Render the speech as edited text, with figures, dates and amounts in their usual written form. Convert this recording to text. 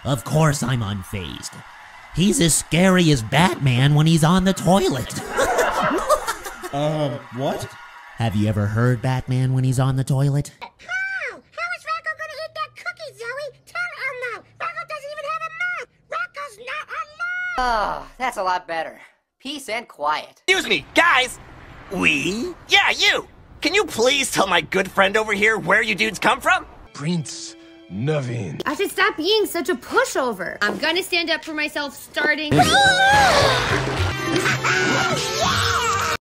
Of course I'm unfazed. He's as scary as Batman when he's on the toilet. What? Have you ever heard Batman when he's on the toilet? How? How is Rocco gonna eat that cookie, Zoe? Tell him no. Rocco doesn't even have a mouth. Rocco's not alive. Oh, that's a lot better. Peace and quiet. Excuse me, guys! We? Yeah, you! Can you please tell my good friend over here where you dudes come from? Prince Naveen. I should stop being such a pushover. I'm gonna stand up for myself starting. Yeah!